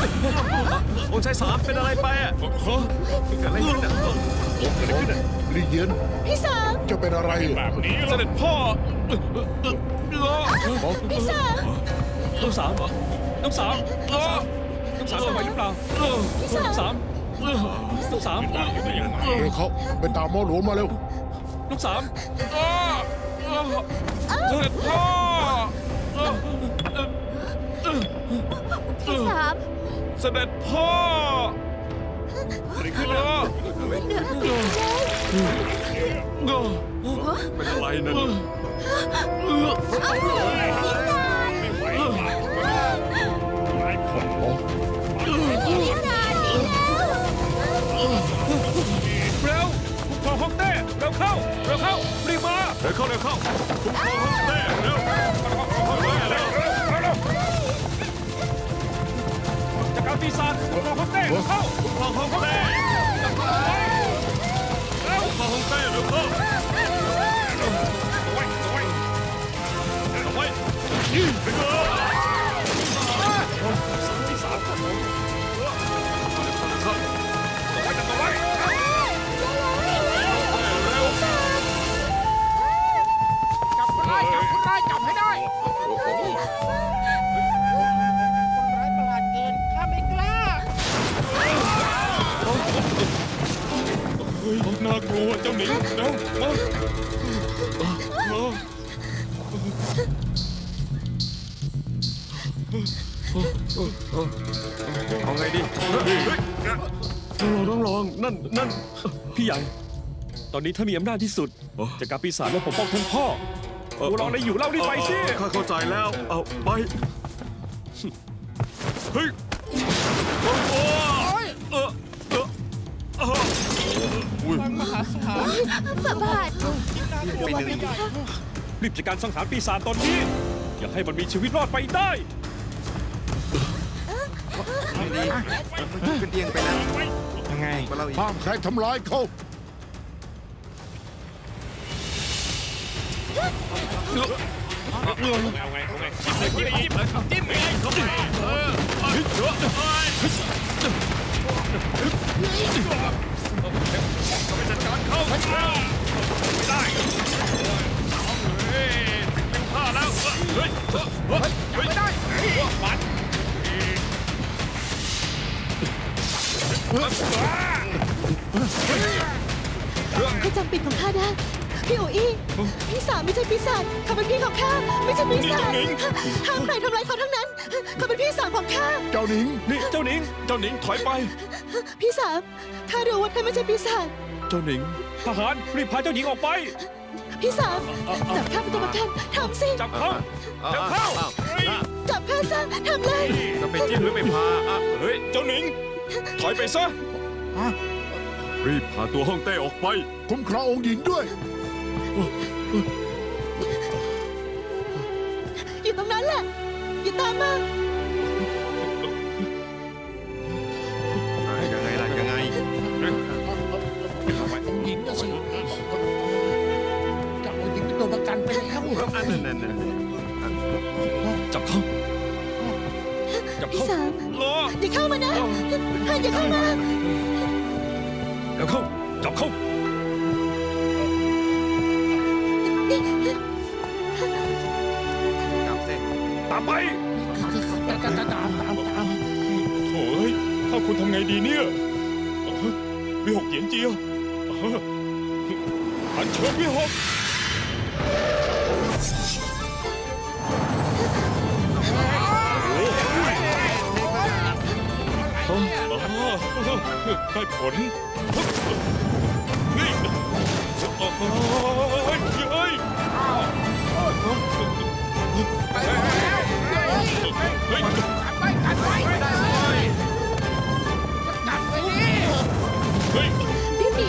องค์ชาย3เป็นอะไรไปอ่ะเกิดอะไรขึ้นอ่ะเกิดอะไรขึ้นอ่ะลีเยียนพี่สามจะเป็นอะไรแบบนี้เสด็จพ่อพี่สามน้องสามน้องสามสบายหรือเปล่าน้องสามเร็วเขาไปตามหมอหลวงมาเร็วน้องสามเสด็จพ่อพี่สามเสด็จพ่ออะไรขึ้นอ่ะเป็นอะไรนั่นเร็วคุ้มครองฮ่องเต้เร็วเข้ารีบมาเร็วเข้าคุ้มครองฮ่องเต้เร็วจักรปีศาจคุ้มครองฮ่องเต้เข้าคุ้มครองฮ่องเต้เร็วคุ้มครองฮ่องเต้เร็วเข้าไว้ยิงไปเลยจับให้ได้คนร้ายประหลาดเกินข้าไม่กล้าเฮ้ยน่ากลัวเจ้าหนิงเร็วมาเอาไงดีลองนั่นพี่ใหญ่ตอนนี้ถ้ามีอำนาจที่สุดจะกับปีศาจและปกป้องท่านพ่อเราอะไรอยู่เล่ารีบไปสิข้าเข้าใจแล้วเอาไปเฮ้ยมหาศาลฝ่าบาทรีบจัดการสังหารปีศาจตอนนี้อย่าให้มันมีชีวิตรอดไปได้ขึ้นเตียงไปแล้วยังไงห้ามใครทำร้ายเขาจิ้มไปจัดการเข้าไม่ได้ฆ่าแล้วไม่ได้ปัดเขาจำปิดของข้าได้พี่อูอี้พี่สามไม่ใช่ปีศาจเขาเป็นพี่ของข้าไม่ใช่ปีศาจห้ามใครทำร้ายเขาทั้งนั้นเขาเป็นพี่สาวของข้าเจ้าหนิงนี่เจ้าหนิงถอยไปพี่สามข้ารู้ว่าท่านไม่ใช่ปีศาจเจ้าหนิงทหารรีบพาเจ้าหญิงออกไปพี่สามจับข้าเป็นตัวประกันทำสิจับเขาจับข้าซะทำเลยจะไปจิ้มหรือไปพาเฮ้ยเจ้าหนิงถอยไปซะรีบพาตัวฮ่องเต้ออกไปคุ้มครององค์หญิงด้วยอยู่ตรงนั้นแหละอย่าตามมายังไงองค์หญิงก็สิจับองค์หญิงเป็นตัวประกันไปแล้วจับเขาพี่สามอย่าเข้ามานะอย่าเข้ามาแล้วเข้าจับเขาตามไปตามโถ่เฮ้ยถ้าคุณทำไงดีเนี่ยวิหกเหยียนเจียอันเชิญวิหกได้ผลนี่เฮ้ยพี่หมี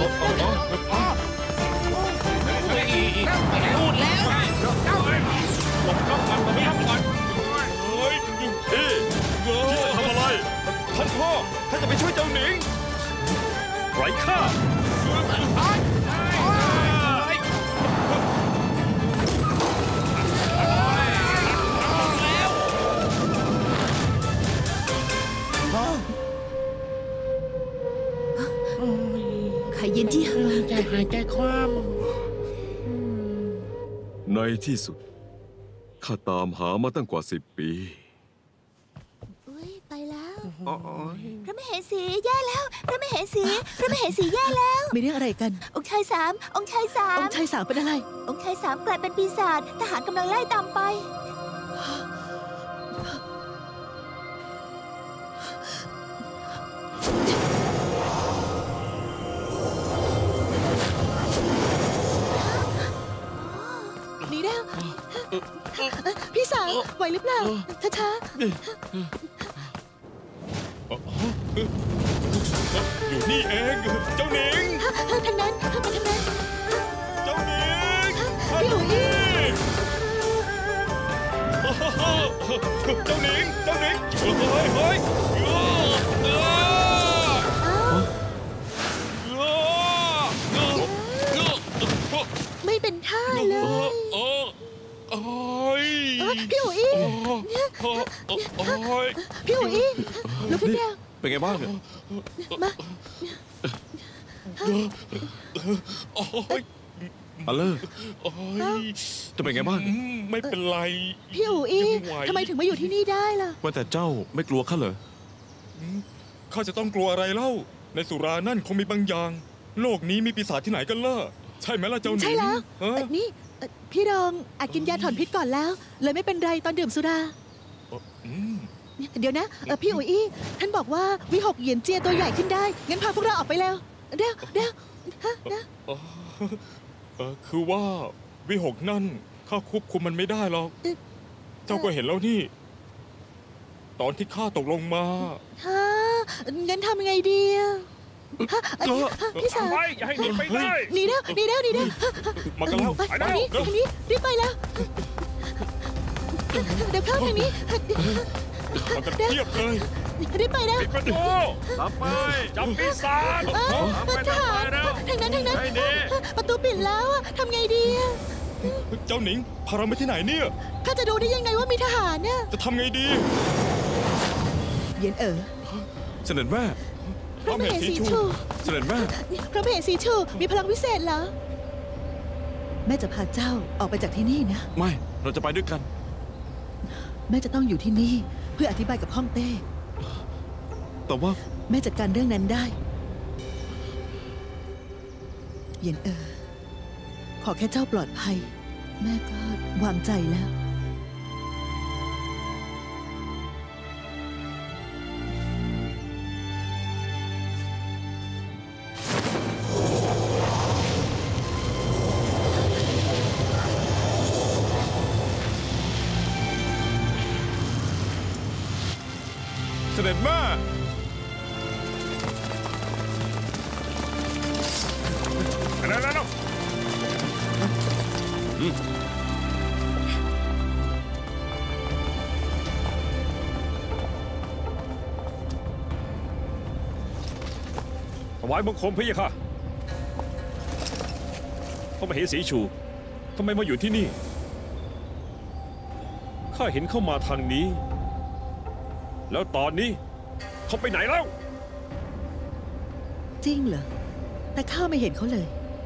พูดแล้วหลบครับมันไม่ทำกันเฮ้ยพี่จะทำอะไรท่านพ่อท่านจะไปช่วยเจ้าหนิงไร้ค่าหายใจคว่ในที่สุดข้าตามหามาตั้งกว่า10 ปีอุ้ยไปแล้วพระมเหสีแย่แล้ว พระมเหสีพระมเหสีแย่แล้วมีเรื่องอะไรกันองค์ชายสามองค์ชายสามองค์ชายสาวเป็นอะไรองค์ชายสามกลายเป็นปีศาจทหารกำลังไล่ตามไปหนีแล้วพี่สาวไหวหรือเปล่าช้าอยู่นี่เองเจ้าหนิงๆทางนั้นไปทางนั้นเจ้าหนิงพี่อุ๋ยเจ้าหนิงเฮ้ยไม่เป็นท่าเลย พี่อุ๋ยพี่อุ๋ยลุกขึ้นเร็วเป็นไงบ้างมาอาเลอร์จะเป็นไงบ้างไม่เป็นไรพี่อุ๋ยยังไหวทำไมถึงมาอยู่ที่นี่ได้ล่ะว่าแต่เจ้าไม่กลัวข้าเหรอข้าจะต้องกลัวอะไรเล่า ในสุรานั่นคงมีบางอย่าง โลกนี้มีปีศาจที่ไหนกันล่ะ ใช่ไหมล่ะเจ้าหนิงใช่แล้วฮะนี่พี่รองอาจกินยาถอนพิษก่อนแล้ว เลยไม่เป็นไรตอนดื่มสุราอืมเดี๋ยวนะพี่อุ๋ยท่านบอกว่าวิหกเหยียนเจียตัวใหญ่ขึ้นได้ งั้นพาพวกเราออกไปแล้วเร็วคือว่าวิหกนั่นข้าควบคุมมันไม่ได้หรอก เจ้าก็เห็นแล้วนี่ ตอนที่ข้าตกลงมาฮะงั้นทำยังไงดีอะฮะพี่สาวไปอย่าให้หนีไปได้หนีเร็วมากันแล้วไปไปแล้วทางนี้เร็วทางนี้รีบไปแล้ว เดี๋ยวเข้าทางนี้มากันเทียบเลยรีบไปแล้วปิดประตูตามไปจับปีศาจทหารทางนั้นประตูปิดแล้วอะทำไงดีอะเจ้าหนิงพาเราไปที่ไหนเนี่ยข้าจะดูได้ยังไงว่ามีทหารเนี่ยจะทำไงดีเหยียนเสด็จแม่พระมเหสีชูเสด็จแม่พระมเหสีชูมีพลังวิเศษเหรอ แม่จะพาเจ้าออกไปจากที่นี่นะไม่เราจะไปด้วยกันแม่จะต้องอยู่ที่นี่เพื่ออธิบายกับฮ่องเต้แต่ว่าแม่จัดการเรื่องนั้นได้ เหยียนขอแค่เจ้าปลอดภัย แม่ก็วางใจแล้วเสด็จแม่แล้วถวายบังคมพระเยาค่ะพระมเหสีชูทำไมมาอยู่ที่นี่ ข้าเห็นเข้ามาทางนี้ แล้วตอนนี้เขาไปไหนแล้วจริงเหรอ แต่ข้าไม่เห็นเขาเลย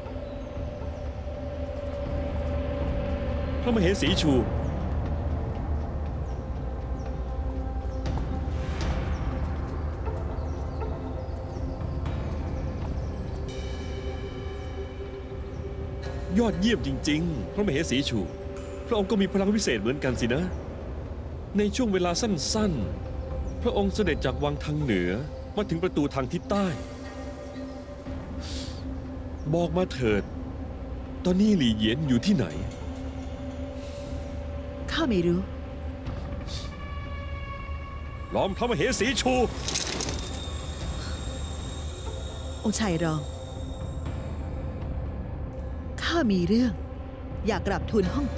พระมเหสีชู ยอดเยี่ยมจริงๆ พระมเหสีชู พระองค์ก็มีพลังวิเศษเหมือนกันสินะ ในช่วงเวลาสั้นๆ พระองค์เสด็จจากวังทางเหนือมาถึงประตูทางทิศใต้ บอกมาเถิด ตอนนี้หลี่เหยียนอยู่ที่ไหนข้าไม่รู้ล้อมพระมเหสีชูองค์ชายรอง ข้ามีเรื่อง อยากกราบทูลฮ่องเต้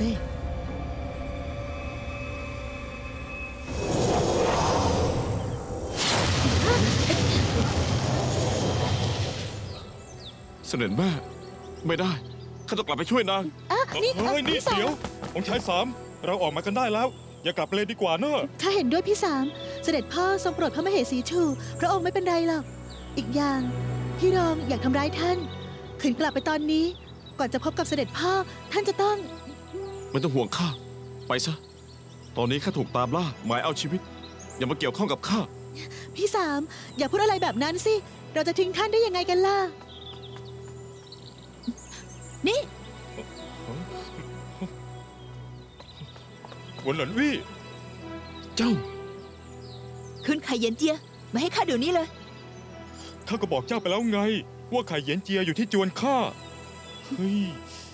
เสด็จแม่ ไม่ได้ข้าต้องกลับไปช่วยนางนี่เฮ้ยนี่พี่สาเดี๋ยววองค์ชายสามเราออกมากันได้แล้ว อย่ากลับไปเลยดีกว่าเนอะข้าเห็นด้วยพี่สาม เสด็จพ่อทรงโปรดพระมเหสีชู พระองค์ไม่เป็นไรหรอก อีกอย่าง พี่รองอยากทำร้ายท่านขืนกลับไปตอนนี้ ก่อนจะพบกับเสด็จพ่อท่านจะต้องไม่ต้องห่วงข้าไปซะตอนนี้ข้าถูกตามล่าหมายเอาชีวิต อย่ามาเกี่ยวข้องกับข้าพี่สามอย่าพูดอะไรแบบนั้นสิ เราจะทิ้งท่านได้ยังไงกันล่ะนี่วนหลันวี่เจ้าคืนไข่เหย็นเจียมาให้ข้าเดี๋ยวนี้เลยข้าก็บอกเจ้าไปแล้วไง ว่าไข่เหย็นเจียอยู่ที่จวนข้าเฮ้ย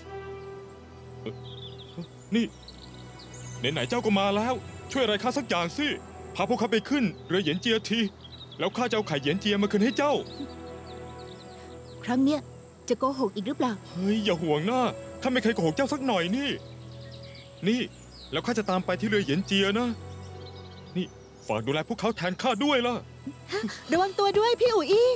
นี่ไหนๆเจ้าก็มาแล้ว ช่วยอะไรข้าสักอย่างสิพาพวกเขาไปขึ้นเรือเหย็นเจียทีแล้วข้าจะเอาไข่เหย็นเจียมาคืนให้เจ้าครั้งเนี้ยจะโกหกอีกหรือเปล่าเฮ้ยอย่าห่วงนะข้าไม่เคยโกหกเจ้าสักหน่อยนี่แล้วข้าจะตามไปที่เรือเหย็นเจียนะนี่ฝากดูแลพวกเขาแทนข้าด้วยล่ะระวังตัวด้วยพี่อูอี้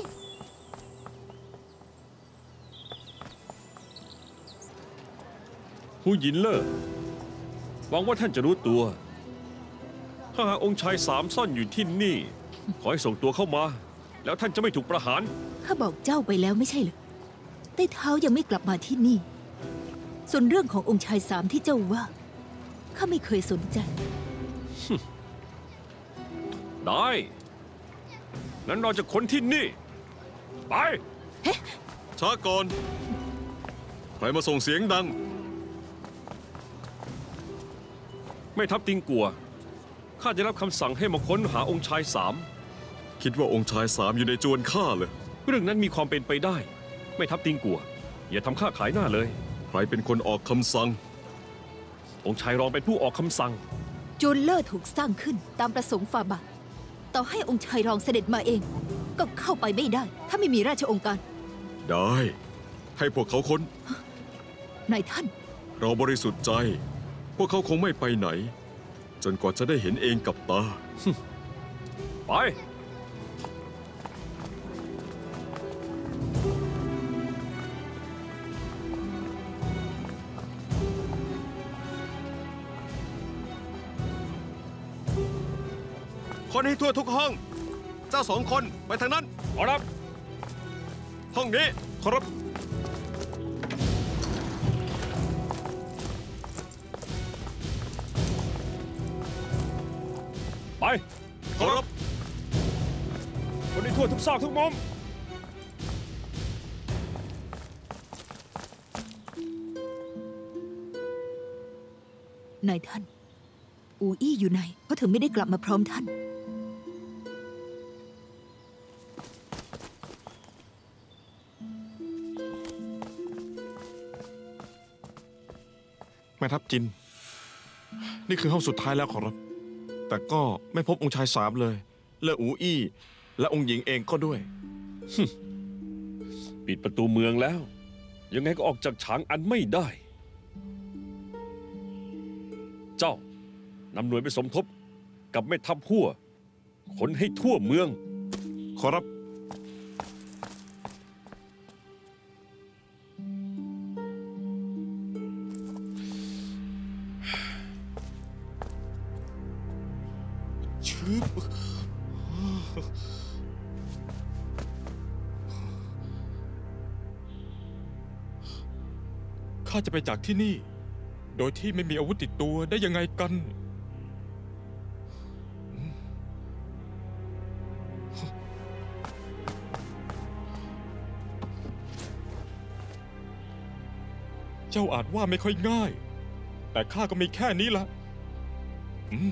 หูหยินเล่อหวังว่าท่านจะรู้ตัว ถ้าหากองค์ชายสามซ่อนอยู่ที่นี่ ขอให้ส่งตัวเข้ามา แล้วท่านจะไม่ถูกประหารข้าบอกเจ้าไปแล้วไม่ใช่เหรอใต้เท้ายังไม่กลับมาที่นี่ ส่วนเรื่องขององค์ชายสามที่เจ้าว่า ข้าไม่เคยสนใจได้งั้นเราจะค้นที่นี่ ไปช้าก่อน ใครมาส่งเสียงดังไม่ทับติงกัว ข้าจะรับคำสั่งให้มาค้นหาองค์ชายสามคิดว่าองค์ชายสามอยู่ในจวนข้าเลยเรื่องนั้นมีความเป็นไปได้ ไม่ทับติงกัว อย่าทำข้าขายหน้าเลยใครเป็นคนออกคำสั่งองค์ชายรองเป็นผู้ออกคำสั่งจูนเลอร์ถูกสร้างขึ้นตามประสงค์ฝ่าบาทต่อให้องค์ชายรองเสด็จมาเอง ก็เข้าไปไม่ได้ ถ้าไม่มีราชองค์การได้ ให้พวกเขาค้นนายท่านเราบริสุทธิ์ใจ พวกเขาคงไม่ไปไหน จนกว่าจะได้เห็นเองกับตาไปคนให้ทั่วทุกห้อง เจ้าสองคนไปทางนั้นขอรับห้องนี้ขอรับไปขอรับคนในทั่วทุกซอกทุกมุมนายท่าน อูอี้อยู่ไหนเพราะถึงไม่ได้กลับมาพร้อมท่านแม่ทัพจิน นี่คือห้องสุดท้ายแล้วขอรับ แต่ก็ไม่พบองค์ชายสามเลย และอูอี้ และองค์หญิงเองก็ด้วยปิดประตูเมืองแล้ว ยังไงก็ออกจากฉางอันไม่ได้ เจ้านำหน่วยไปสมทบกับแม่ทัพหัวขนให้ทั่วเมืองขอรับ ข้าจะไปจากที่นี่ โดยที่ไม่มีอาวุธติดตัวได้ยังไงกัน เจ้าอาจว่าไม่ค่อยง่าย แต่ข้าก็มีแค่นี้ละอืม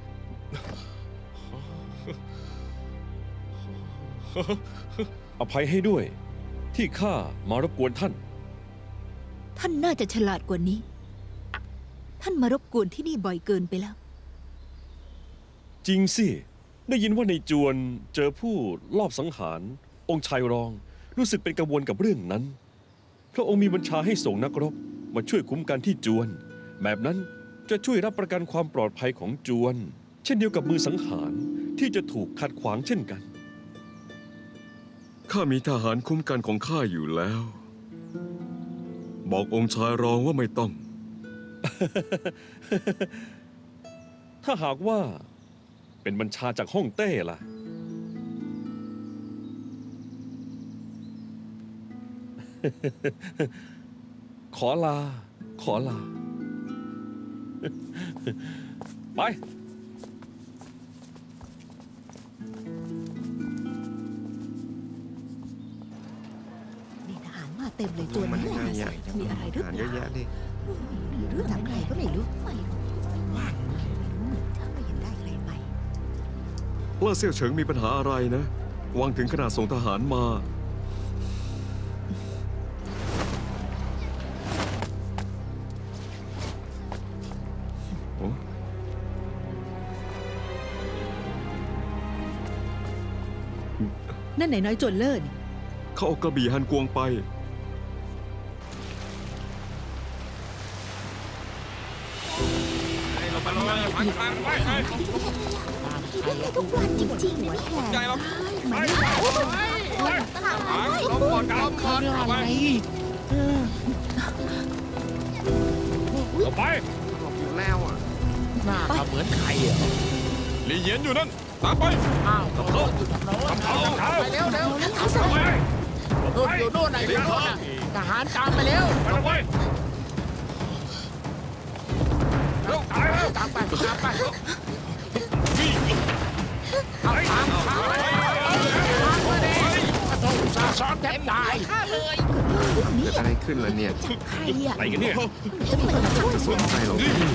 อภัยให้ด้วย ที่ข้ามารบกวนท่านท่านน่าจะฉลาดกว่านี้ ท่านมารบกวนที่นี่บ่อยเกินไปแล้วจริงสิ ได้ยินว่าในจวนเจอผู้ลอบสังหาร องค์ชายรองรู้สึกเป็นกังวลกับเรื่องนั้นพระองค์มีบัญชาให้ส่งนักรบมาช่วยคุ้มกันที่จวน แบบนั้นจะช่วยรับประกันความปลอดภัยของจวน เช่นเดียวกับมือสังหารที่จะถูกขัดขวางเช่นกันข้ามีทหารคุ้มกันของข้าอยู่แล้ว บอกองค์ชายรองว่าไม่ต้องถ้าหากว่าเป็นบัญชาจากฮ่องเต้ล่ะขอลา ขอลา ไปนี่ทหารมาเต็มเลยตัวมันนี้ยังไงอ่ะมีอะไรหรือหารเปเยล่าอะแยะดิเรื่องจากใครก็ไม่รู้ไม่รู้ว่างไม่รู้เหมือนจะไม่เห็นได้ใครไปเล่าเซี่ยวเฉิงมีปัญหาอะไรนะวางถึงขนาดส่งทหารมาโอ้นั่นไหนน้อยจวนเลิศเขาเอากระบี่ฮันกวงไปเราไปเลยพักทางไปไปทุกวันจริงๆนะแขกใจเราไปตลาดเราก่อนกันเรื่องอะไรเราไปบอกอยู่แล้วอ่ะหน้าเขาเหมือนใครอ่ะหลีเหยียนอยู่นั่นตามไปอ้าวกับเขาอยู่ทางโน้นไปเร็วเร็วไปนู่นอยู่นู่นไหนอยู่นู่นน่ะทหารตามไปเร็วไปไปเร็วตายแล้วตามไปตามไปนี่เอาตามไปโอ้สาซ้อนแทบตายเลยเกิดอะไรขึ้นล่ะเนี่ยใครอ่ะไปกันเนี่ยจะไม่มาช่วยสนใจหรอก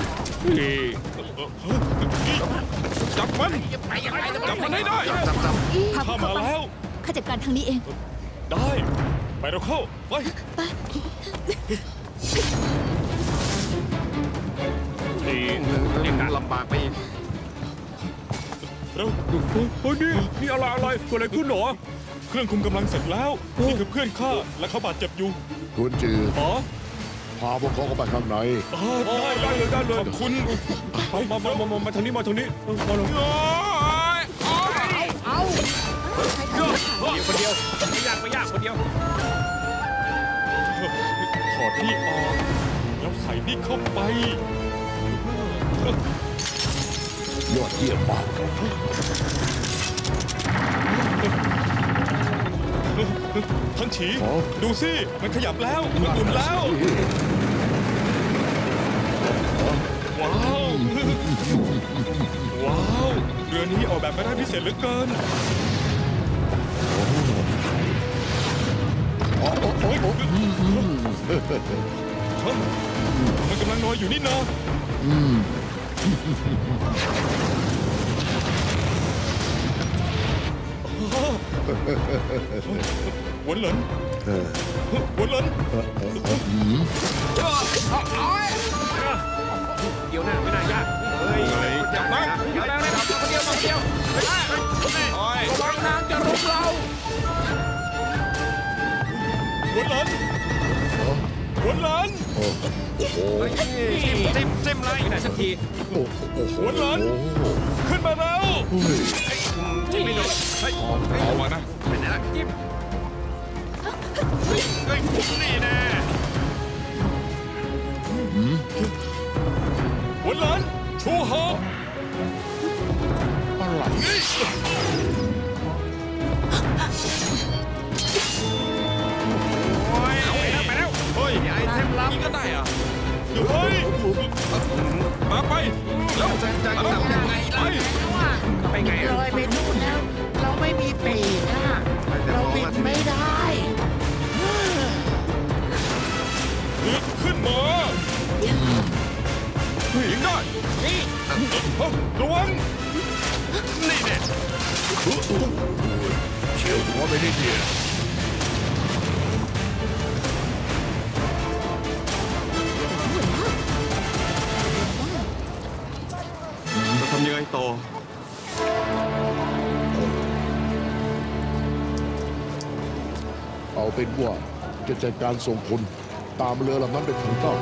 จับมันจะไปยังไงจับมันให้ได้จับพาพวข้าก มาเขาไปแล้วข้าจัดการทางนี้เองได้ ไปเราเข้า ไปลำบากไปอีกเร็วเฮ้ยนี่อะไรเกิดอะไรขึ้นหรอเครื่องคุมกำลังเสร็จแล้ว นี่คือเพื่อนข้า และเขาบาดเจ็บอยู่ทวนจืออ๋อพาพวกเขาเข้าไปข้างในได้เลยได้เลย ขอบคุณมาทางนี้มาเลยเอาคนเดียวไม่ยากคนเดียวถอดนี่ออก แล้วใส่นี่เข้าไปยอดเยี่ยมมากท่านฉี ดูสิ มันขยับแล้ว มันหมุนแล้ว ว้าว ว้าว เรือนี้ออกแบบมาได้พิเศษเหลือเกิน มันกำลังนอนอยู่นี่นะหวนเหลินหวนเหลินเดี๋ยวหน้าไม่น่ายากเฮ้ยจับนะเดี๋ยวแล้วนะครับคนเดียวคนเดียวโอ้ยระวังนางจะรุมเราหวนเหลินหวนเหลินเต็มเลยได้สักทีหวนเหลินขึ้นมาแล้วจิ้มไม่โดนเฮ้ยระวังนะไปไหนล่ะจิ้มเฮ้ยนี่แน่หวนเหลินชูหอกอะไรโอ้ยไปแล้วเฮ้ยไอเทมลับก็ได้อ่ะเฮ้ยมาไปแล้วจะยังไงไปไปไงลอยไปนู่นแล้ว เราไม่มีปีกอ่ะเราบินไม่ได้ขึ้นมายิงได้นี่ระวังนี่แน่เฉียวหัวไปนิดเดียวจะทำยังไงต่อเอาเป็นว่าจะจัดการส่งคนตามเรือลำนั้นไปถึงเต้า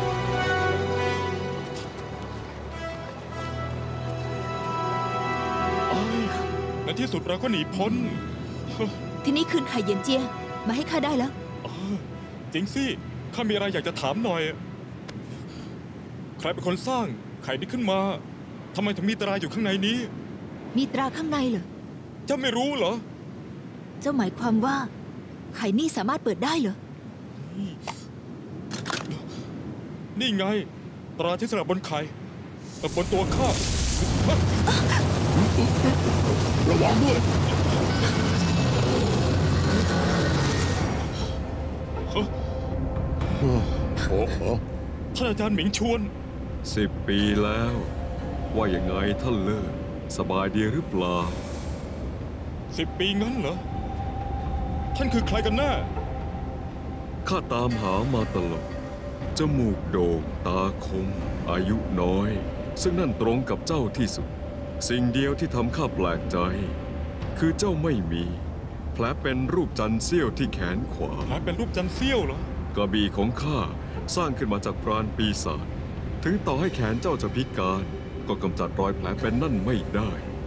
ในที่สุดเราก็หนีพ้นทีนี้คืนไข่เย็นเจีย มาให้ข้าได้แล้วจริงสิ ข้ามีอะไรอยากจะถามหน่อย ใครเป็นคนสร้างไข่นี้ขึ้นมา ทำไมถึงมีตราอยู่ข้างในนี้มีตราข้างในเหรอเจ้าไม่รู้เหรอเจ้าหมายความว่า ไข่นี่สามารถเปิดได้เหรอนี่ไงตราที่สลับบนไข่บนตัวข้าระวังด้วยท่านอาจารย์หมิงชวน 10 ปีแล้ว ว่าอย่างไงท่านเลิกสบายดีหรือเปล่า 10 ปีงั้นเหรอ ท่านคือใครกันแน่ข้าตามหามาตลอดจมูกโด่งตาคม อายุน้อย ซึ่งนั่นตรงกับเจ้าที่สุด สิ่งเดียวที่ทำข้าแปลกใจ คือเจ้าไม่มีแผลเป็นรูปจันทร์เสี้ยวที่แขนขวาหลายเป็นรูปจันทร์เสี้ยวเหรอกระบี่ของข้าสร้างขึ้นมาจากปราณปีศาจถึงต่อให้แขนเจ้าจะพิการ ก็กำจัดรอยแผลเป็นนั่นไม่ได้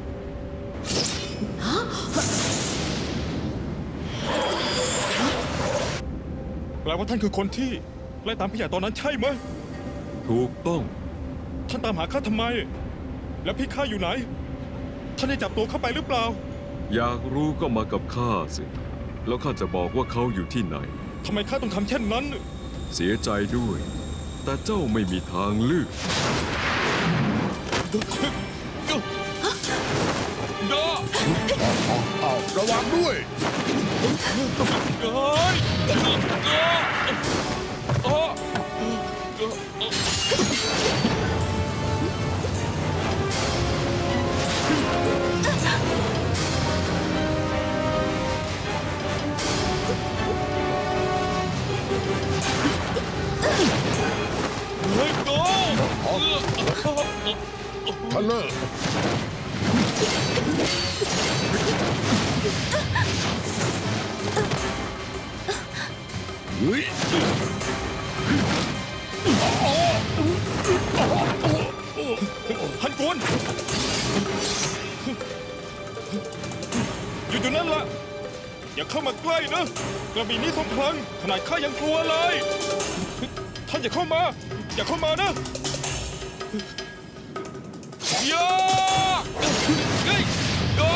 แปลว่าท่านคือคนที่ไล่ตามพี่ใหญ่ตอนนั้นใช่ไหมถูกต้องท่านตามหาข้าทำไม แล้วพี่ข้าอยู่ไหน ท่านได้จับตัวเข้าไปหรือเปล่าอยากรู้ก็มากับข้าสิ แล้วข้าจะบอกว่าเขาอยู่ที่ไหนทำไมข้าต้องทำเช่นนั้นเสียใจด้วย แต่เจ้าไม่มีทางเลือกเอาระวังด้วย ท่านเลิกเฮ้ยฮันกวนอยู่นั่นละอย่าเข้ามาใกล้นะกระบี่นี้ทรงพลังขนาดข้ายังกลัวเลยท่านอย่าเข้ามาอย่าเข้ามานะย่าเฮ้ยย่า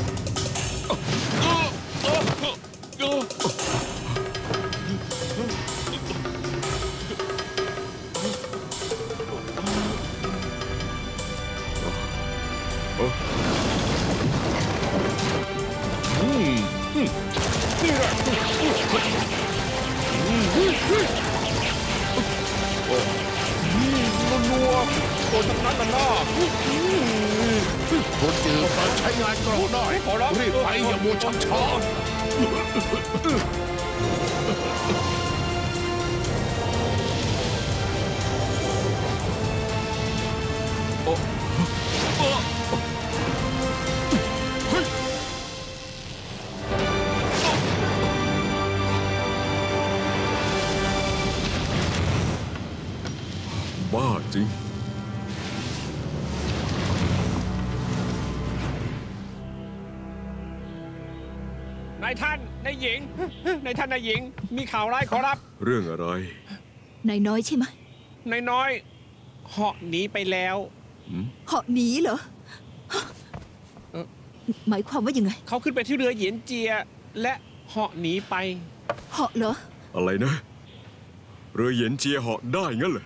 ตัวทั้งนั้นน่ะคนเจอการใช้งานกรองได้รีบไปอย่ามัวชักช้าบ้าจริงนายท่าน นายหญิง นายท่าน นายหญิง มีข่าวร้ายขอรับเรื่องอะไรนายน้อยใช่ไหมนายน้อยเหาะหนีไปแล้วเหาะหนีเหรอ หมายความว่ายังไงเขาขึ้นไปที่เรือเหยียนเจีย และเหาะหนีไปเหาะเหรออะไรนะ เรือเหย็นเจียเหาะได้งั้นเหรอ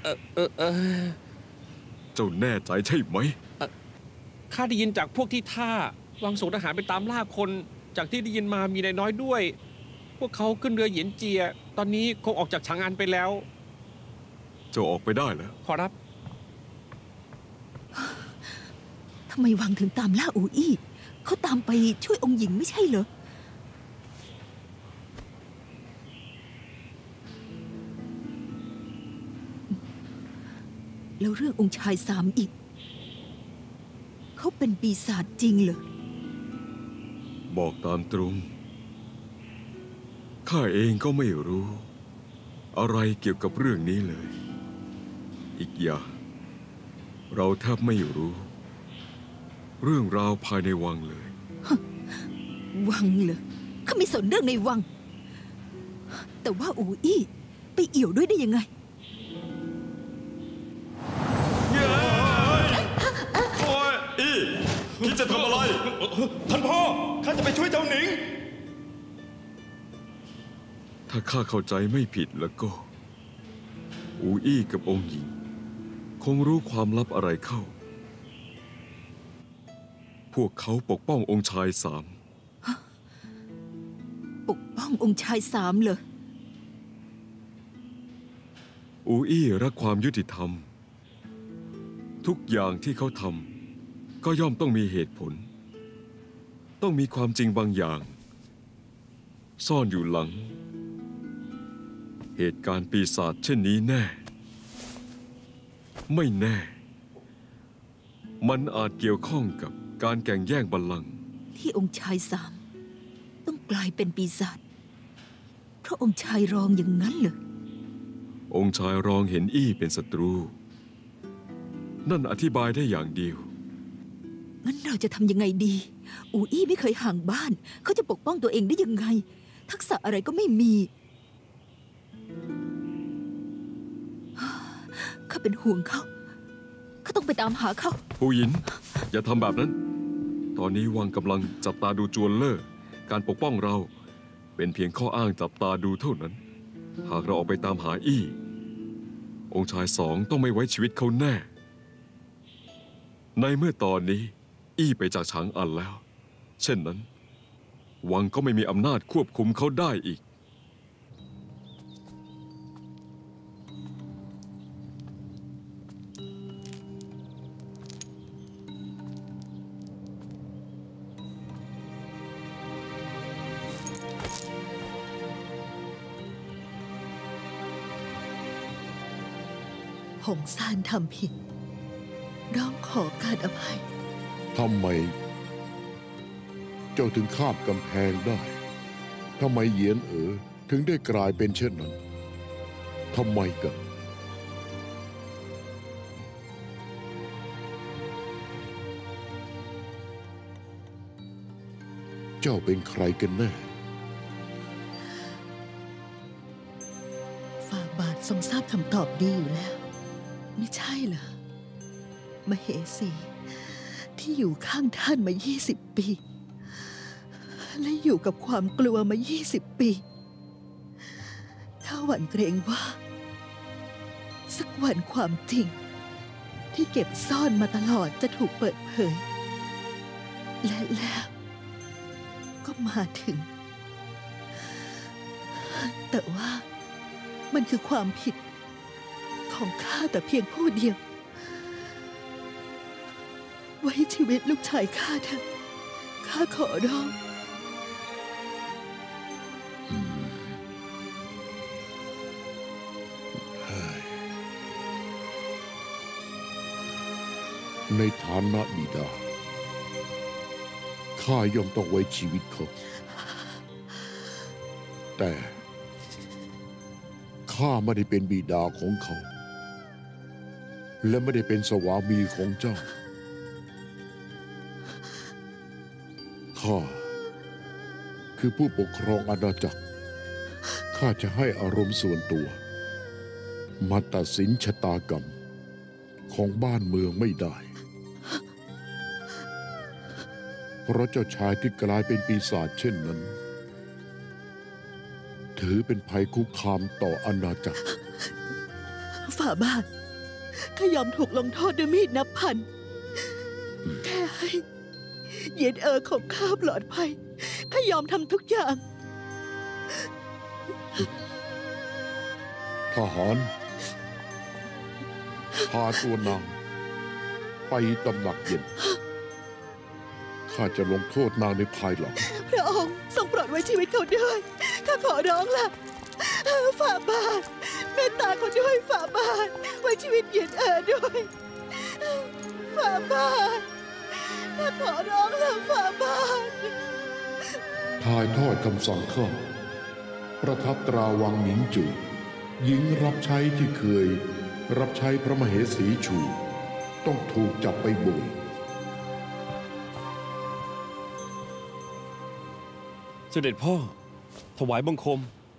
เจ้าแน่ใจใช่ไหมข้าได้ยินจากพวกที่ท่าวางส่งทหารไปตามล่าคน จากที่ได้ยินมามีนายน้อยด้วย พวกเขาขึ้นเรือเหยียนเจีย ตอนนี้คงออกจากฉางอันไปแล้วเจ้าออกไปได้แล้วขอรับทำไมวังถึงตามล่าอูอี้ เขาตามไปช่วยองค์หญิงไม่ใช่เหรอ แล้วเรื่ององค์ชายสามอีก เขาเป็นปีศาจจริงเหรอบอกตามตรง ข้าเองก็ไม่รู้ อะไรเกี่ยวกับเรื่องนี้เลย อีกอย่างเราแทบไม่รู้ เรื่องราวภายในวังเลยวังเหรอข้าไม่สนเรื่องในวัง แต่ว่าอูอี้ไปเอี่ยวด้วยได้ยังไงโอ้ยอีคิดจะทำอะไร ท่านพ่อ ข้าจะไปช่วยเจ้าหนิงถ้าข้าเข้าใจไม่ผิดแล้วก็ อูอี้กับองค์หญิง คงรู้ความลับอะไรเข้า พวกเขาปกป้ององค์ชายสามปกป้ององค์ชายสามเหรออูอี้รักความยุติธรรม ทุกอย่างที่เขาทำก็ย่อมต้องมีเหตุผล ต้องมีความจริงบางอย่าง ซ่อนอยู่หลัง เหตุการณ์ปีศาจเช่นนี้แน่ ไม่แน่ มันอาจเกี่ยวข้องกับการแข่งแย่งบัลลังก์ที่องค์ชายสามต้องกลายเป็นปีศาจเพราะองค์ชายรองอย่างนั้นเหรอองค์ชายรองเห็นอี้เป็นศัตรู นั่นอธิบายได้อย่างเดียวงั้นเราจะทำยังไงดี อูอี้ไม่เคยห่างบ้าน เขาจะปกป้องตัวเองได้ยังไง ทักษะอะไรก็ไม่มีข้าเป็นห่วงเขาข้าต้องไปตามหาเขาผู้หญิน อย่าทำแบบนั้น ตอนนี้วังกำลังจับตาดูจวนเล่อการปกป้องเรา เป็นเพียงข้ออ้างจับตาดูเท่านั้น หากเราออกไปตามหาอี้ องค์ชายสองต้องไม่ไว้ชีวิตเขาแน่ ในเมื่อตอนนี้ อี้ไปจากฉางอันแล้ว เช่นนั้น วังก็ไม่มีอำนาจควบคุมเขาได้อีกหงซานทำผิด ร้องขอการอภัยทำไม เจ้าถึงข้ามกำแพงได้ ทำไมเหยียนถึงได้กลายเป็นเช่นนั้น ทำไมกัน เจ้าเป็นใครกันแน่ฝ่าบาททรงทราบคำตอบดีอยู่แล้ว ไม่ใช่เหรอ มเหสี ที่อยู่ข้างท่านมา 20 ปี และอยู่กับความกลัวมา 20 ปีข้าหวั่นเกรงว่า สักวันความจริง ที่เก็บซ่อนมาตลอดจะถูกเปิดเผย และแล้วก็มาถึง แต่ว่ามันคือความผิดของข้าแต่เพียงผู้เดียว ไว้ชีวิตลูกชายข้าเถอะข้าขอร้องในฐานะบิดา ข้าย่อมต้องไว้ชีวิตเขา แต่ข้าไม่ได้เป็นบิดาของเขา และไม่ได้เป็นสวามีของเจ้า ข้าคือผู้ปกครองอาณาจักร ข้าจะให้อารมณ์ส่วนตัว มาตัดสินชะตากรรมของบ้านเมืองไม่ได้ เพราะเจ้าชายที่กลายเป็นปีศาจเช่นนั้น ถือเป็นภัยคุกคามต่ออาณาจักรฝ่าบาทข้ายอมถูกลงโทษด้วยมีดนับพัน แค่ให้เหยียนของข้าปลอดภัยข้ายอมทำทุกอย่างทหาร พาตัวนางไปตำหนักเย็น ข้าจะลงโทษนางในภายหลังพระองค์ทรงโปรดไว้ชีวิตเขาด้วยข้าขอร้องล่ะฝ่าบาทเมตตาเขาด้วยฝ่าบาทไว้ชีวิตเหยียนด้วยฝ่าบาทข้าขอร้องล่ะฝ่าบาททายทอดคำสั่งข้าประทับตราวังหมิงจูหญิงรับใช้ที่เคยรับใช้พระมเหสีชู ต้องถูกจับไปบ่วยเสด็จพ่อ ถวายบังคม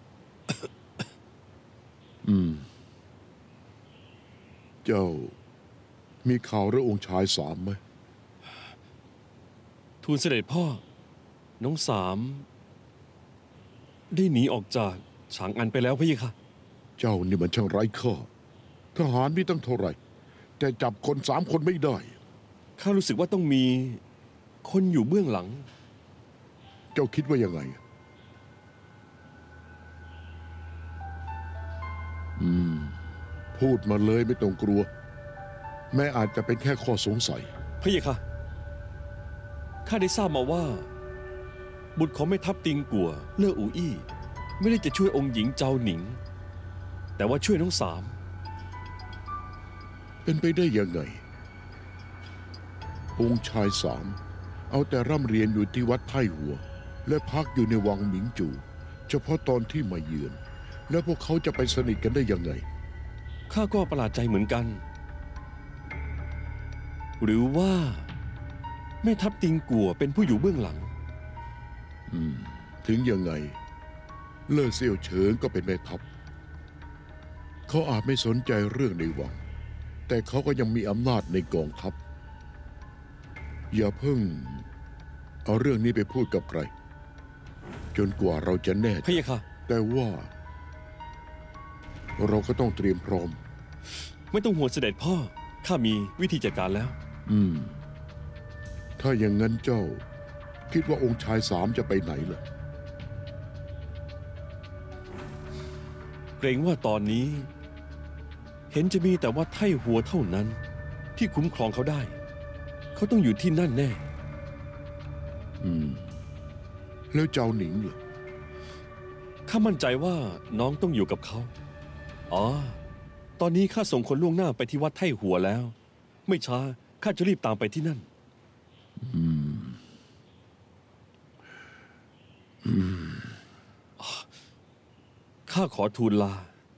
เจ้ามีข่าวเรื่ององค์ชายสามไหมทูลเสด็จพ่อ น้องสาม ได้หนีออกจากฉางอันไปแล้วพี่ค่ะเจ้านี่มันช่างไร้ค่าทหารมีตั้งเท่าไหร่ แต่จับคน3 คนไม่ได้ข้ารู้สึกว่าต้องมีคนอยู่เบื้องหลังเจ้าคิดว่ายังไง พูดมาเลยไม่ต้องกลัว แม้อาจจะเป็นแค่ข้อสงสัยพี่ค่ะ ข้าได้ทราบมาว่า บุตรของแม่ทัพติงกัวเล่ออูอี้ไม่ได้จะช่วยองค์หญิงเจ้าหนิง แต่ว่าช่วยน้องสามเป็นไปได้ยังไง องค์ชาย3เอาแต่ร่ำเรียนอยู่ที่วัดไท่หัว และพักอยู่ในวังหมิงจูเฉพาะตอนที่มาเยือน แล้วพวกเขาจะไปสนิทกันได้ยังไงข้าก็ประหลาดใจเหมือนกัน หรือว่าแม่ทัพติงกัวเป็นผู้อยู่เบื้องหลังถึงยังไง เล่อเซี่ยวเฉิงก็เป็นแม่ทัพเขาอาจไม่สนใจเรื่องในวัง แต่เขาก็ยังมีอำนาจในกองทัพ อย่าเพิ่งเอาเรื่องนี้ไปพูดกับใคร จนกว่าเราจะแน่ใจพี่ค่ะแต่ว่าเราก็ต้องเตรียมพร้อมไม่ต้องห่วงเสด็จพ่อ ข้ามีวิธีจัดการแล้วถ้าอย่างนั้นเจ้า คิดว่าองค์ชาย3จะไปไหนล่ะเกรงว่าตอนนี้ เห็นจะมีแต่ว่าไท่หัวเท่านั้น ที่คุ้มครองเขาได้ เขาต้องอยู่ที่นั่นแน่แล้วเจ้าหนิงล่ะข้ามั่นใจว่าน้องต้องอยู่กับเขา อ๋อ ตอนนี้ข้าส่งคนล่วงหน้าไปที่วัดไท่หัวแล้ว ไม่ช้าข้าจะรีบตามไปที่นั่น ข้าขอทูลลา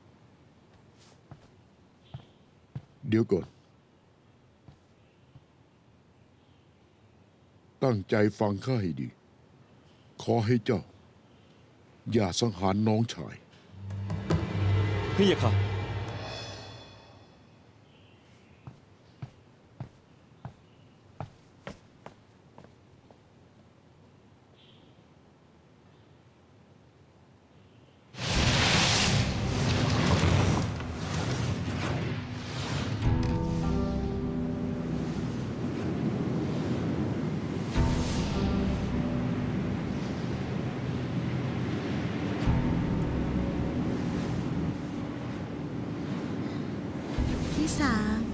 เดี๋ยวก่อน ตั้งใจฟังข้าให้ดี ขอให้เจ้า อย่าสังหารน้องชายพี่ค่ะพี่สาม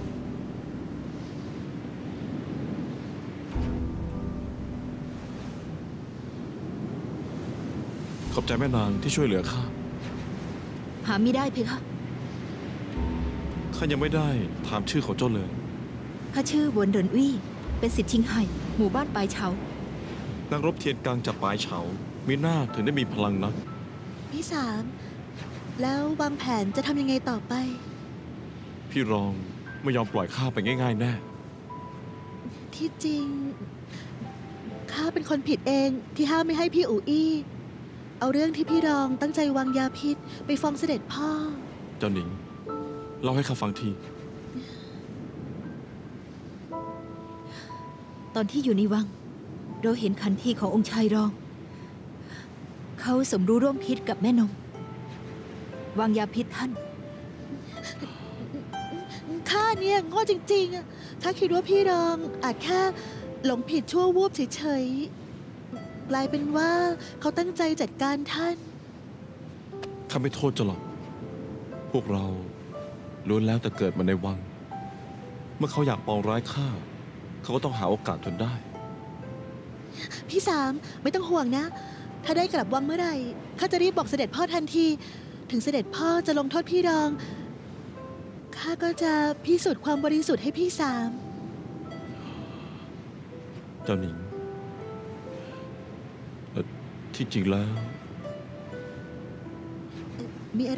ขอบใจแม่นางที่ช่วยเหลือข้าหาไม่ได้เพคะข้ายังไม่ได้ถามชื่อของเจ้าเลยข้าชื่อหวนเหรินวี่ เป็นศิษย์ชิงไห่หมู่บ้านปลายเฉานักรบเทียนกังจากปลายเฉา มีหน้าถึงได้มีพลังนักพี่สาม แล้ววางแผนจะทำยังไงต่อไปพี่รองไม่ยอมปล่อยข้าไปง่ายๆแน่ที่จริง ข้าเป็นคนผิดเองที่ห้ามไม่ให้พี่อูอี้ เอาเรื่องที่พี่รองตั้งใจวางยาพิษไปฟ้องเสด็จพ่อเจ้าหนิงเล่าให้ข้าฟังทีตอนที่อยู่ในวัง เราเห็นขันทีขององค์ชายรอง เขาสมรู้ร่วมคิดกับแม่นม วางยาพิษท่านข้าเนี่ยโง่จริงๆอะข้าคิดว่าพี่รองอาจแค่หลงผิดชั่ววูบเฉยๆ กลายเป็นว่าเขาตั้งใจจัดการท่านข้าไม่โทษเจ้าหรอก พวกเราล้วนแล้วแต่เกิดมาในวัง เมื่อเขาอยากปองร้ายข้า เขาก็ต้องหาโอกาสจนได้พี่สามไม่ต้องห่วงนะ ถ้าได้กลับวังเมื่อไหร่ข้าจะรีบบอกเสด็จพ่อทันที ถึงเสด็จพ่อจะลงโทษพี่รอง ข้าก็จะพิสูจน์ความบริสุทธิ์ให้พี่สามเจ้าหนิงที่จริงแล้วมีอะไร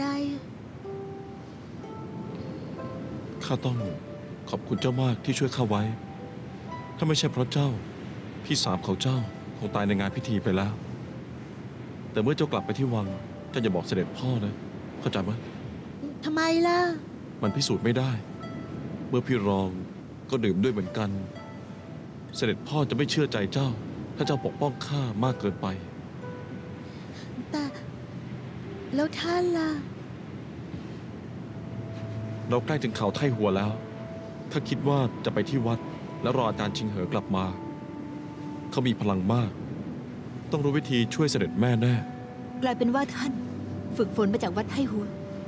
ข้าต้องขอบคุณเจ้ามากที่ช่วยข้าไว้ ถ้าไม่ใช่เพราะเจ้า พี่สามของเจ้าคงตายในงานพิธีไปแล้ว แต่เมื่อเจ้ากลับไปที่วังเจ้าอย่าบอกเสด็จพ่อนะ เข้าใจไหมทำไมล่ะมันพิสูจน์ไม่ได้ เมื่อพี่รองก็ดื่มด้วยเหมือนกัน เสด็จพ่อจะไม่เชื่อใจเจ้า ถ้าเจ้าปกป้องข้ามากเกินไปแต่แล้วท่านล่ะเราใกล้ถึงเขาไท่หัวแล้ว ถ้าคิดว่าจะไปที่วัด แล้วรออาจารย์ชิงเหอกลับมา เขามีพลังมาก ต้องรู้วิธีช่วยเสด็จแม่แน่กลายเป็นว่าท่าน ฝึกฝนมาจากวัดไทหัว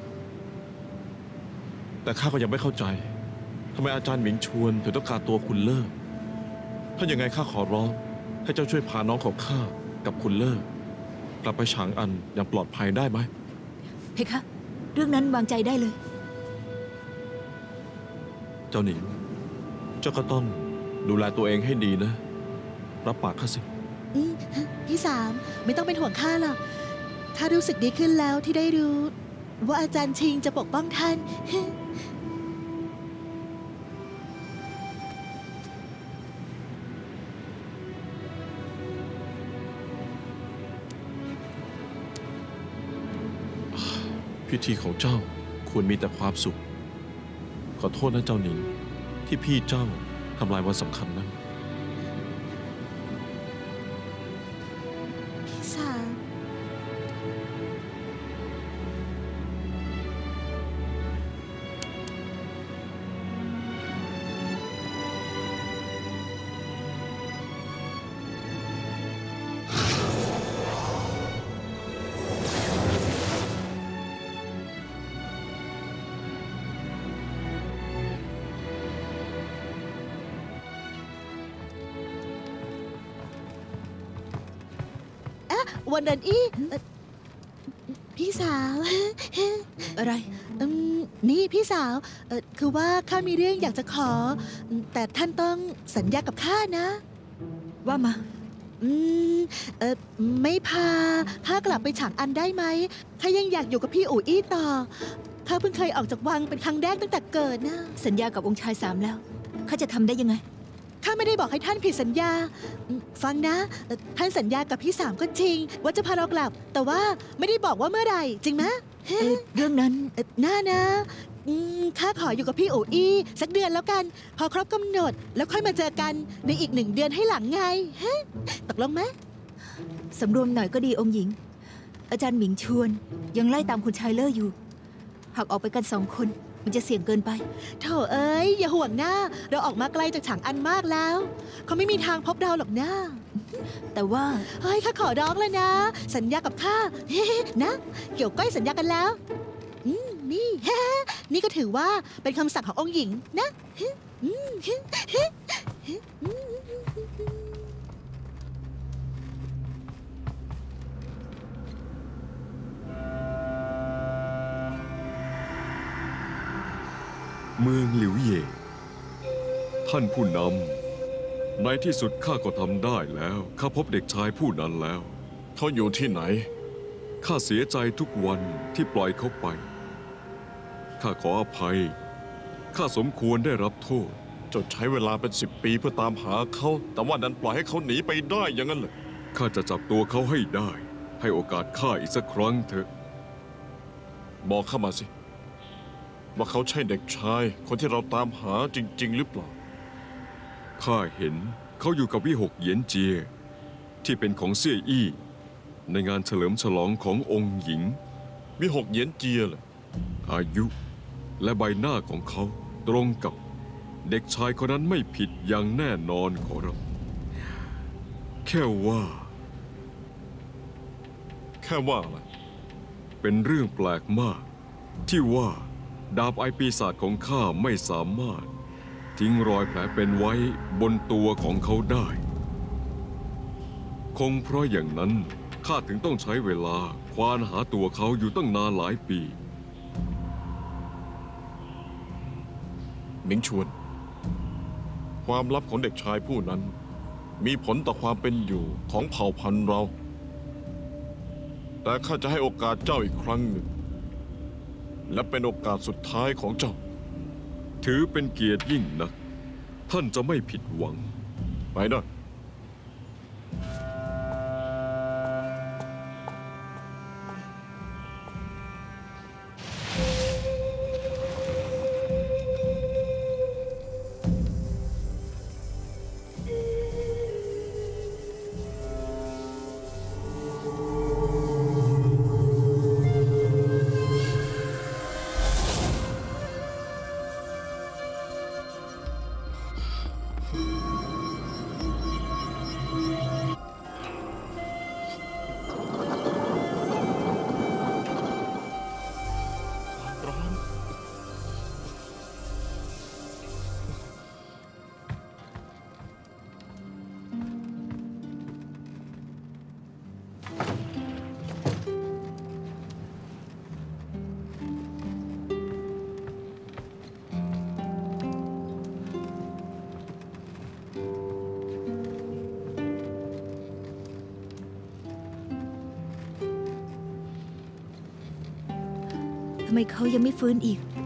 แต่ข้าก็ยังไม่เข้าใจทำไมอาจารย์หมิงชวนถึงต้องการตัวคุณเลิศถ้าอย่างไงข้าขอร้องให้เจ้าช่วยพาน้องของข้ากับคุณเลิศกลับไปฉางอันอย่างปลอดภัยได้ไหมเพคะ เรื่องนั้นวางใจได้เลยเจ้าหนิง เจ้าก็ต้องดูแลตัวเองให้ดีนะ รับปากข้าสิพี่สามไม่ต้องเป็นห่วงข้าหรอกข้ารู้สึกดีขึ้นแล้วที่ได้รู้ ว่าอาจารย์ชิงจะปกป้องท่านพิธีของเจ้าควรมีแต่ความสุข ขอโทษนะเจ้าหนิง ที่พี่เจ้าทำลายวันสำคัญนั้นพี่สาม วันนั้นพี่สาวอะไรนี่พี่สาวคือว่าข้ามีเรื่องอยากจะขอ แต่ท่านต้องสัญญากับข้านะว่ามาไม่พาข้ากลับไปฉางอันได้ไหมข้ายังอยากอยู่กับพี่อู่อี้ต่อข้าเพิ่งเคยออกจากวังเป็นครั้งแรกตั้งแต่เกิดนะสัญญากับองค์ชายสามแล้ว ข้าจะทำได้ยังไงข้าไม่ได้บอกให้ท่านผิดสัญญา ฟังนะ ท่านสัญญากับพี่สามก็จริง ว่าจะพาเรากลับ แต่ว่าไม่ได้บอกว่าเมื่อไหร่ จริงไหมเรื่องนั้นน่านะข้าขออยู่กับพี่โออี้สักเดือนแล้วกัน พอครบกำหนดแล้วค่อยมาเจอกันในอีก1 เดือนให้หลังไงตกลงไหมสำรวมหน่อยก็ดีองค์หญิง อาจารย์หมิงชวน ยังไล่ตามคุณชายเล่ออยู่ หากออกไปกัน2 คนมันจะเสี่ยงเกินไปโถเอ้ยอย่าห่วงหน้าเราออกมาไกลจากฉางอันมากแล้วเขาไม่มีทางพบเราหรอกนะแต่ว่าเฮ้ยข้าขอร้องแล้วนะ สัญญากับข้า นะ เกี่ยวก้อยสัญญากันแล้วนี่ นี่ก็ถือว่าเป็นคำสั่งขององค์หญิงนะเมืองหลิวเย่ท่านผู้นำในที่สุดข้าก็ทำได้แล้วข้าพบเด็กชายผู้นั้นแล้วเขาอยู่ที่ไหนข้าเสียใจทุกวันที่ปล่อยเขาไปข้าขออภัยข้าสมควรได้รับโทษจดใช้เวลาเป็น10 ปีเพื่อตามหาเขา แต่ว่านั้นปล่อยให้เขาหนีไปได้อย่างนั้นเหรอข้าจะจับตัวเขาให้ได้ ให้โอกาสข้าอีกสักครั้งเถอะบอกเข้ามาสิ ว่าเขาใช่เด็กชายคนที่เราตามหาจริง ๆ หรือเปล่าข้าเห็นเขาอยู่กับวิหกเหยียนเจียที่เป็นของเซี่ยอี้ในงานเฉลิมฉลองขององค์หญิงวิหกเหยียนเจียเหรออายุและใบหน้าของเขาตรงกับเด็กชายคนนั้นไม่ผิดอย่างแน่นอนขอรับแค่ว่าอะไรเป็นเรื่องแปลกมาก ที่ว่าดาบไอปีศาจของข้าไม่สามารถทิ้งรอยแผลเป็นไว้บนตัวของเขาได้ คงเพราะอย่างนั้นข้าถึงต้องใช้เวลาควานหาตัวเขาอยู่ตั้งนานหลายปีหมิงชวน ความลับของเด็กชายผู้นั้น มีผลต่อความเป็นอยู่ของเผ่าพันธุ์เรา แต่ข้าจะให้โอกาสเจ้าอีกครั้งหนึ่ง และเป็นโอกาสสุดท้ายของเจ้าถือเป็นเกียรติยิ่งนัก ท่านจะไม่ผิดหวังไปได้ทำไมเขายังไม่ฟื้นอีก